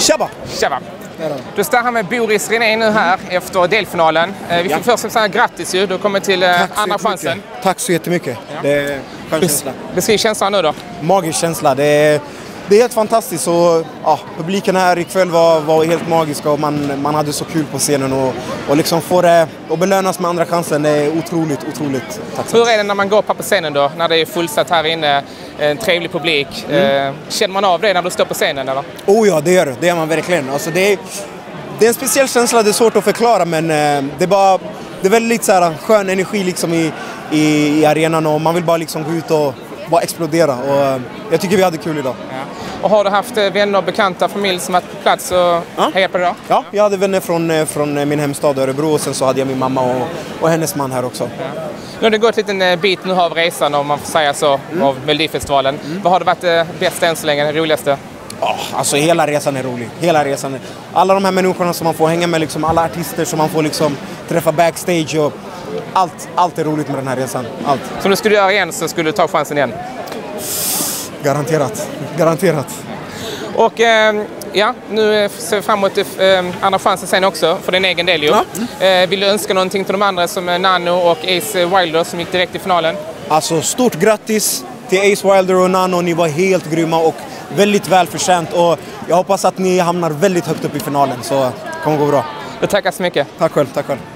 Tjaba! Tjaba! Du står här med Boris René nu här efter delfinalen. Vi fick först säga grattis ju, du kommer till andra chansen. Tack så jättemycket. Ja. Det är självkänsla. Beskriv känslan nu då. Magisk känsla. Det är helt fantastiskt. Och, ja, publiken här ikväll var helt magiska och man hade så kul på scenen. Och liksom få det och belönas med andra chansen, det är otroligt tacksamt. Hur är det när man går på scenen då? När det är fullsatt här inne, en trevlig publik. Känner man av det när du står på scenen eller? Oh ja, det gör man verkligen. Alltså, det är en speciell känsla, det är svårt att förklara, men det är väldigt så här, skön energi liksom i arenan och man vill bara liksom gå ut och bara explodera. Och jag tycker vi hade kul idag. Ja. Och har du haft vänner och bekanta, familj som varit på plats och hejat på det då? Ja, jag hade vänner från min hemstad Örebro och sen så hade jag min mamma och hennes man här också. Ja. Nu har det gått en liten bit nu av resan, om man får säga så, av Melodifestivalen. Vad har det varit det bästa än så länge, det roligaste? Alltså hela resan är rolig. Hela resan. Alla de här människorna som man får hänga med, liksom, alla artister som man får liksom träffa backstage och allt är roligt med den här resan. Allt. Så om du skulle göra igen så skulle du ta chansen igen? Garanterat. Och ja, nu ser vi fram emot andra chansen sen också för din egen del ju. Ja. Vill du önska någonting till de andra som Nano och Ace Wilder som gick direkt i finalen? Alltså stort grattis till Ace Wilder och Nano, ni var helt grymma och väldigt välförtjänt och jag hoppas att ni hamnar väldigt högt upp i finalen så kommer det gå bra. Tack så mycket. Tack själv.